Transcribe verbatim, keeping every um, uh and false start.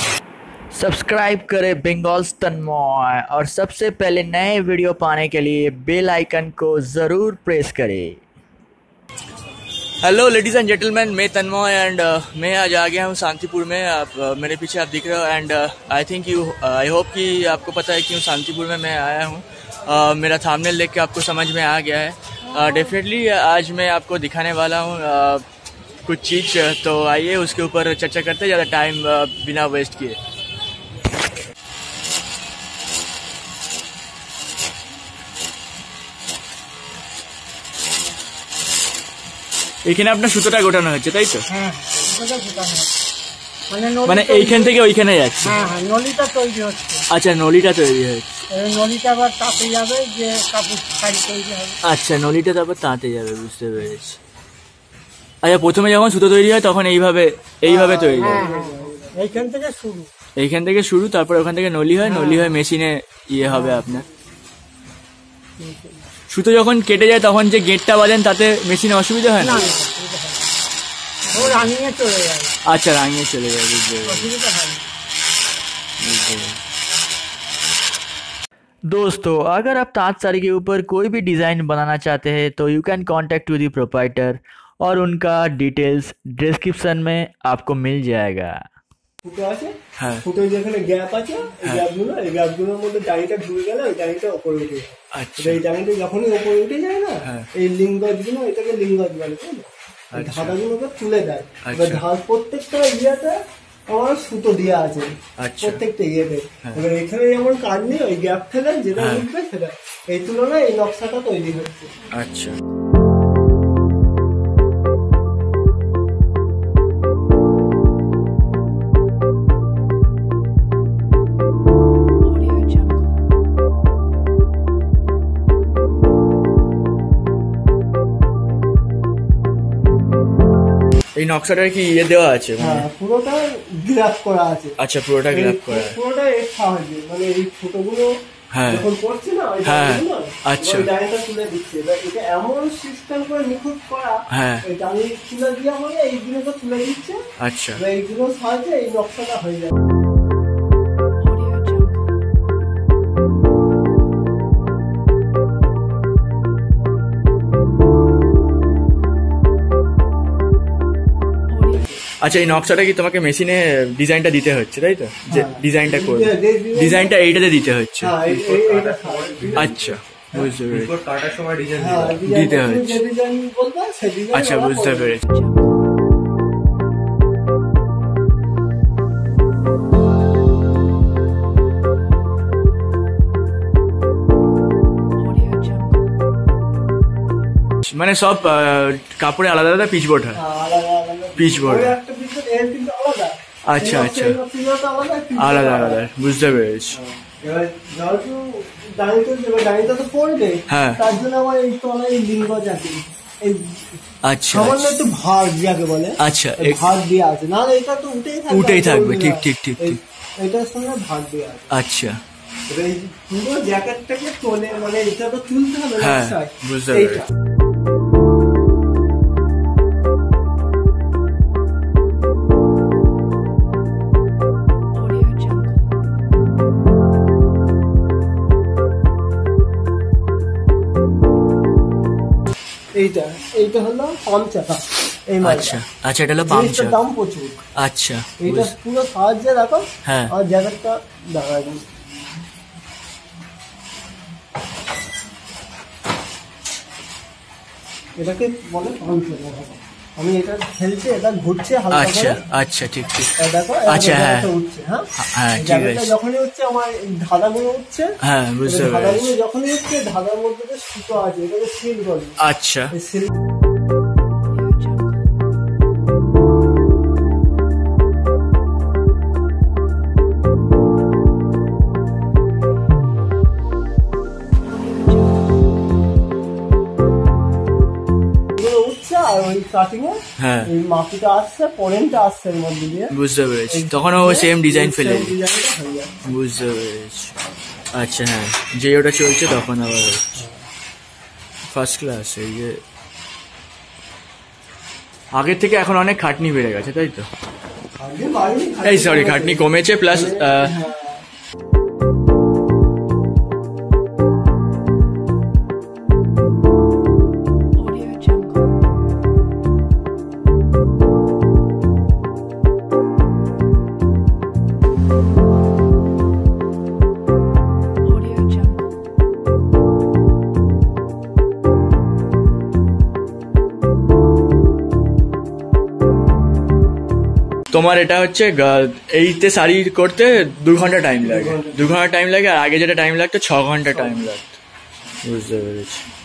Subscribe करें bangles तन्मय और सबसे पहले नए वीडियो पाने के लिए बेल आइकन को ज़रूर प्रेस करें। हेलो लेडीज़ एंड जेंटलमैन, मैं तन्मय एंड मैं आज आ गया हूँ शांतिपुर में। आप uh, मेरे पीछे आप दिख रहे हो and I think you I hope कि आपको पता है क्यों शांतिपुर में मैं आया हूँ। uh, मेरा थंबनेल देख के आपको समझ में आ गया है। डेफिनेटली uh, आज मैं आपको दिखाने वाला हूँ uh, कुछ चीज़, तो आइए उसके ऊपर चर्चा करते हैं ज़्यादा टाइम uh, बिना वेस्ट किए। এখানে আপনার সুতোটা গোটানো হচ্ছে তাই তো? হ্যাঁ, সুতোটা গোটানো হচ্ছে। মানে নলি মানে এইখান থেকে ওইখানে যাচ্ছে। হ্যাঁ হ্যাঁ, নলিটা তৈরি হচ্ছে। আচ্ছা, নলিটা তৈরি হচ্ছে। এই নলিটা আবার তাতে যাবে যে কাপড় শাড়ি তৈরি হবে। আচ্ছা, নলিটা তারপর তাঁতে যাবে, বুঝতে পেরেছি। আচ্ছা, প্রথমে যখন সুতো তৈরি হয় তখন এইভাবে এইভাবে তৈরি হয়। হ্যাঁ হ্যাঁ, এইখান থেকে শুরু। এইখান থেকে শুরু, তারপর ওখান থেকে নলি হয়, নলি হয় মেশিনে ইয়ে হবে আপনার। সুতো যখন কেটে যায় তখন যে গেটটা বাঁধেন তাতে মেশিনে অসুবিধা হয় না? ও রাঙিয়ে চলে যায়। আচ্ছা, রাঙিয়ে চলে যায়, বুঝতে অসুবিধা হয় না। दोस्तों, अगर आप तांत साड़ी के ऊपर कोई भी डिज़ाइन बनाना चाहते हैं तो you can contact to the proprietor और उनका डिटेल्स डिस्क्रिप्शन में आपको मिल जाएगा। ফুটো আছে, হ্যাঁ, ফুটো যেখানে গ্যাপ আছে, এই গ্যাপগুলো এই গ্যাপগুলোর মধ্যে ডাইটা ঢুকে গেলে ওই ডাইটা উপরে উঠে যায়। আচ্ছা, এই ডাইটা যখনই উপরে উঠে যায় না, এই লিঙ্গজগুলো এটাকে লিঙ্গজ বলে, তাই না? ধাঁধাগুলোকে তুলে দেয়। এবার ধার প্রত্যেকটা ইয়েতে আমার সুতো দেওয়া আছে, প্রত্যেকটা ইয়েতে। এবার এখানে যেমন কাজ নেই, ওই গ্যাপ থেকে যেটা উঠবে সেটা, এই তুলনায় এই নকশাটা তৈরি হচ্ছে। আচ্ছা, এই নকশাটার কি ইয়ে দেওয়া আছে? হ্যাঁ, পুরোটা গ্রাফ করা আছে। আচ্ছা, পুরোটা গ্রাফ করা আছে, পুরোটা এর সাহায্যে, মানে এই ছোটগুলো যখন করছে না ওই ডাইগুলো, আচ্ছা, ওই ডাইটা তুলে দিচ্ছে। এটা এমন সিস্টেম করে নিখুঁত করা, এই ডাই তুলে দেওয়া মানে এইগুলোকে তুলে দিচ্ছে। আচ্ছা, এইগুলোর সাহায্যে এই নকশাটা হয়ে যাবে। আচ্ছা, এই নকশাটা কি তোমাকে মেশিনে ডিজাইনটা দিতে হচ্ছে তাই তো? যে ডিজাইনটা করবে, ডিজাইনটা এইটাতে দিতে হচ্ছে। আচ্ছা, বুঝতে পেরেছি, কাটার সময় ডিজাইন দিতে হচ্ছে। আচ্ছা, বুঝতে পেরেছি। মানে সব কাপড়ে আলাদা আলাদা পিচবোর্ড হয়, পিচবোর্ড। আচ্ছা আচ্ছা, আলাদা আলাদা, বুঝতে পেরেছি। হ্যাঁ, আচ্ছা, একটু ভাগ যাকে বলে, আচ্ছা, ভাগ দিয়ে আছে, না এটা তো উঠেই থাকবে, উঠেই থাকবে, ঠিক ঠিক ঠিক ঠিক, এটার সঙ্গে ভাগ দিয়ে আছে। আচ্ছা, পুরো জ্যাকেটটাকে তোলে, মানে এটা তো তুলতে হবে। হ্যাঁ, বুঝতে পেরেছি। এইটা এইটা হলো পাম্প চাকা। এই আচ্ছা আচ্ছা, এটা হলো পাম্প চাকা, দাম প্রচুর। আচ্ছা, এইটা পুরো সাহায্যে রাখো। হ্যাঁ, আর জ্যাকেটটা দেখা দিই, এটাকে বলে পাম্প চাকা। আমি এটা খেলছে, এটা ঘুরছে হালকা করে। আচ্ছা আচ্ছা, ঠিক ঠিক, দেখো। আচ্ছা, হ্যাঁ উঠছে। হ্যাঁ হ্যাঁ, ঠিক আছে। যখনই উঠছে আমার ধাঁধাগুলো উঠছে। হ্যাঁ, বুঝতে পেরেছি। ধাঁধাগুলো যখনই উঠছে, ধাঁধার মধ্যে যে সুতো আছে এটাকে সিল করে। আচ্ছা, সিল হ্যাঁ, মাপিটা আসছে, পরেনটা আসছে এর মধ্যে দিয়ে, বুঝতে পেরেছি। তখন ও সেম ডিজাইন ফেলে, বুঝতে পেরেছি। আচ্ছা, হ্যাঁ, যে ওটা চলছে তখন আবার ফার্স্ট ক্লাস। এই যে আগের থেকে এখন অনেক খাটনি বেড়ে গেছে, তাই তো? এই সরি খাটনি কমেছে প্লাস তোমার এটা হচ্ছে এইতে শাড়ি করতে দু ঘন্টা টাইম লাগে দু ঘন্টা টাইম লাগে আর আগে যেটা টাইম লাগতো ছ ঘন্টা টাইম লাগতো বুঝতে পেরেছি